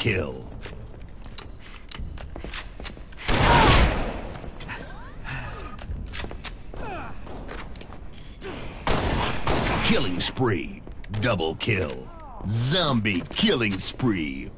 kill. Killing spree. Double kill. Zombie killing spree.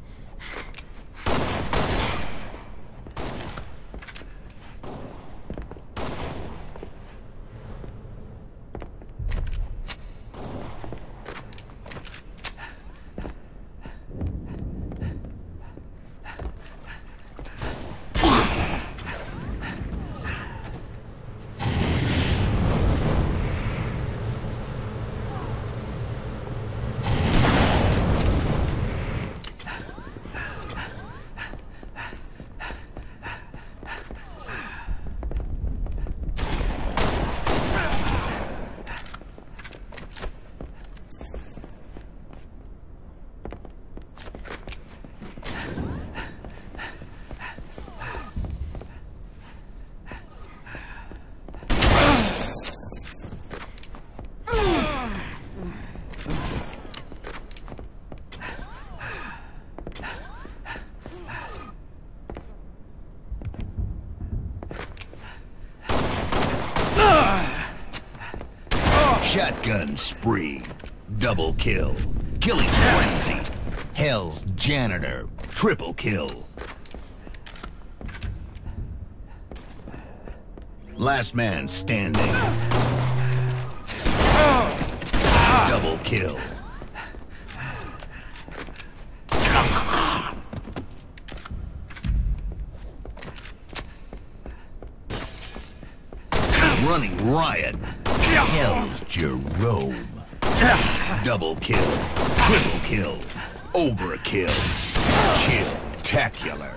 Shotgun spree. Double kill. Killing frenzy. Hell's janitor. Triple kill. Last man standing. Double kill. Running riot. Hell's Jerome. Double kill. Triple kill. Overkill. Kill-tacular.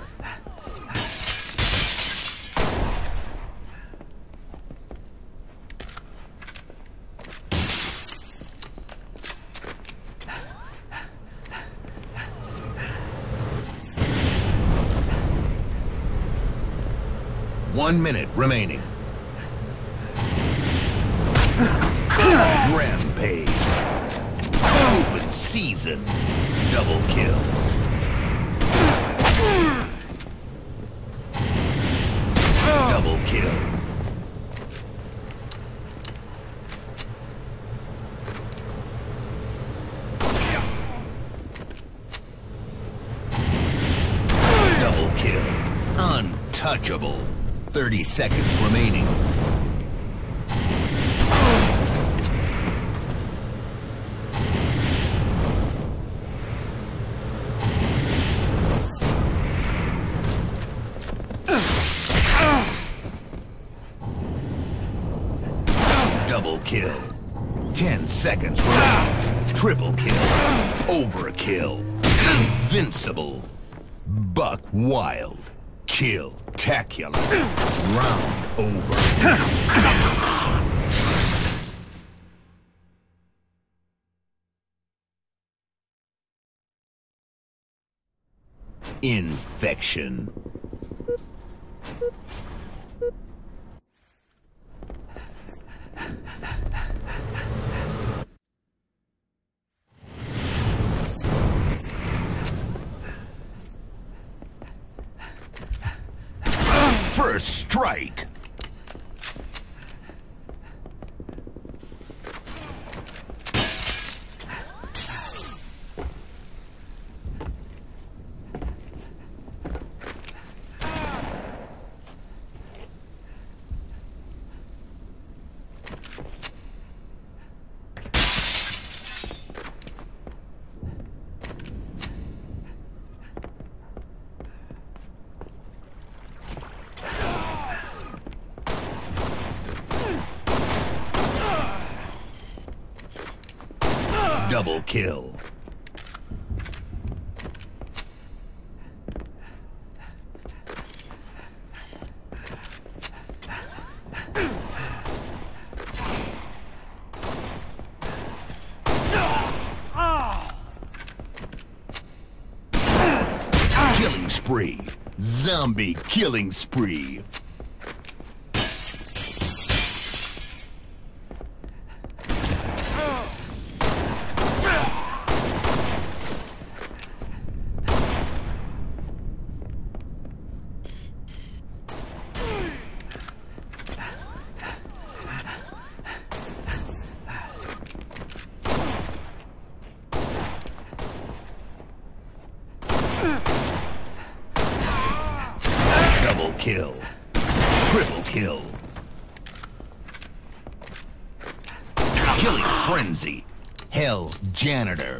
One minute remaining. Rampage. Open season. Double kill. Double kill. Double kill. Untouchable. 30 seconds remaining. Double kill. 10 seconds remaining. Triple kill. Overkill. Invincible. Buck wild. Kill-tacular. Round over. Infection. First strike. Double kill. Killing spree. Zombie killing spree. kill. Triple kill. Killing frenzy. Hell's janitor.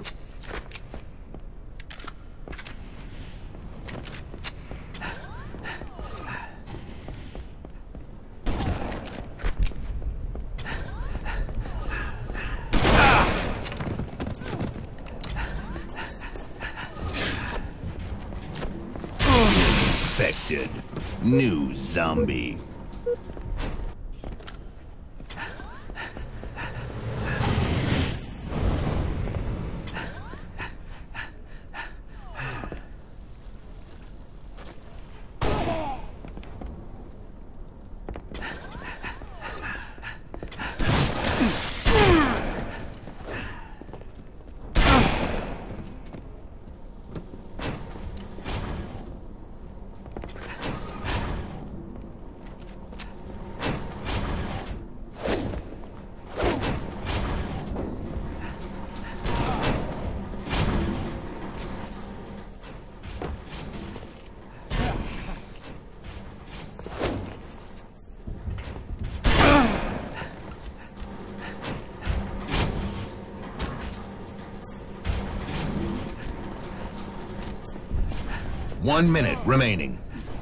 Infected. New zombie. One minute remaining.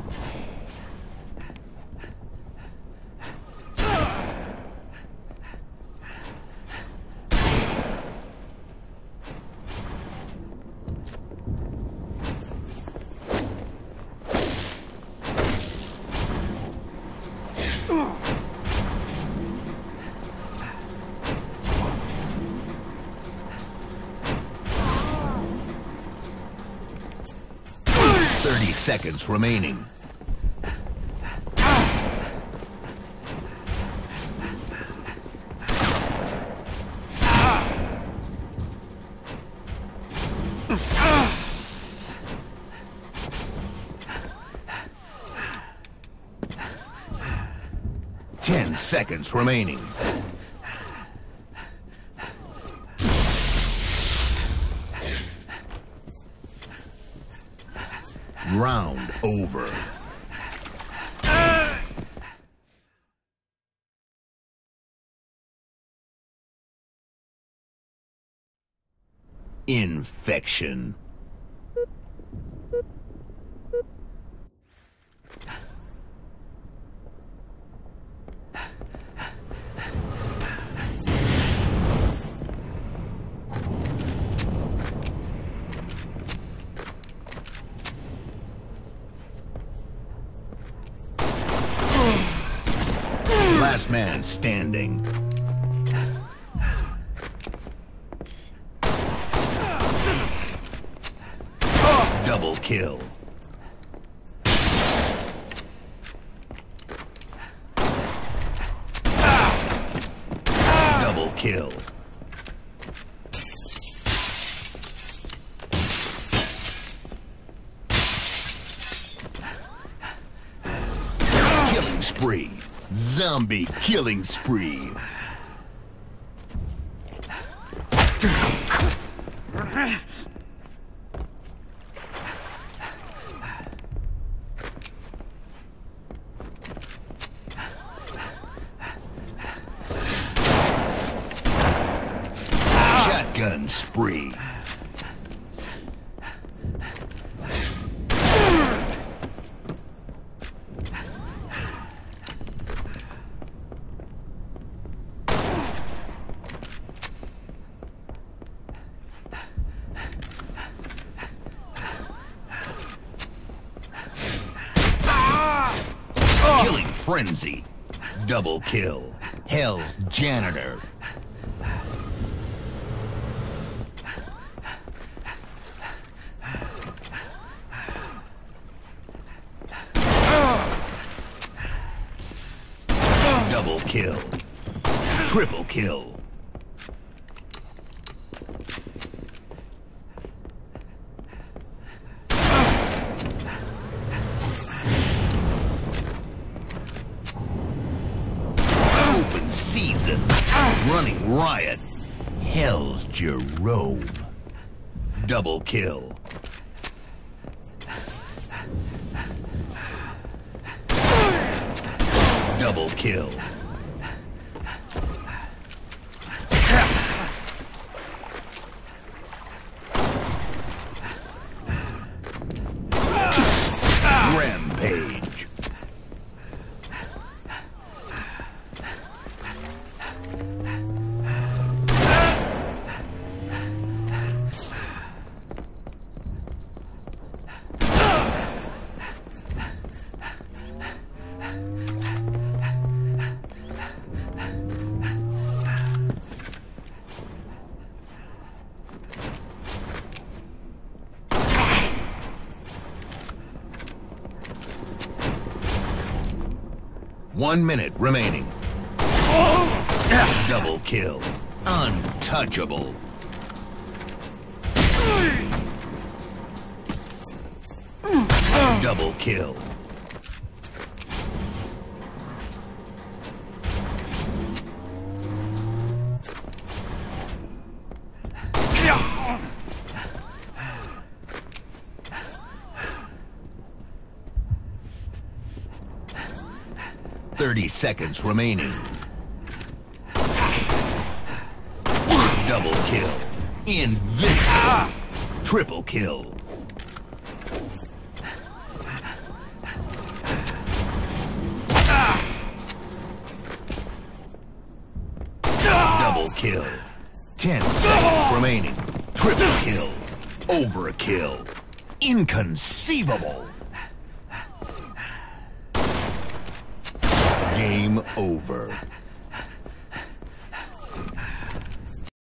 Seconds remaining. Ten seconds remaining. Round over. Infection. Last man standing. Double kill. Double kill. Killing spree. Zombie killing spree. Shotgun spree. Killing frenzy. Double kill. Hell's janitor. Double kill. Triple kill. Open season. Running riot. Hell's Jerome. Double kill. Double kill. Rampage. One minute remaining. Double kill. Untouchable. Double kill. Thirty seconds remaining. Double kill. Invincible. Triple kill. Double kill. 10 seconds remaining. Triple kill. Overkill. Inconceivable. Game over.